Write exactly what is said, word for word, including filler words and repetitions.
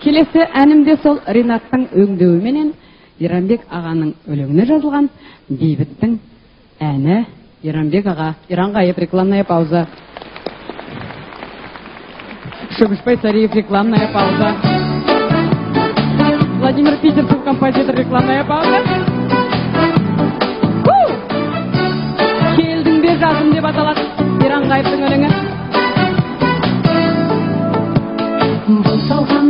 Келесі әнімде сол Ринаттың өңдеуіменен Иранбек ағаның өлеңіне жазылған Бейбіттің әні. Иранбек аға, Иранғайып, рекламная пауза. Шөбішбай Цариев, рекламная пауза. Владимир Питерцев, композитор, рекламная пауза. Келдің бе жазым деп аталады Иранғайыптың өлеңі. Бұл салға